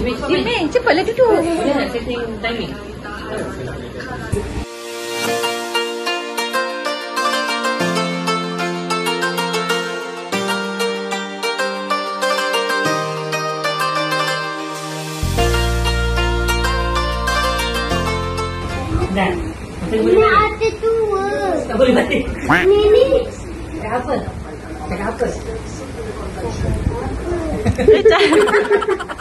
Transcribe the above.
Mei, cepatlah duduk. Dia nak setting timing. Dah. Ini ada dua. Tak boleh batik. Ini. Cakap apa? Cakap apa? Cakap.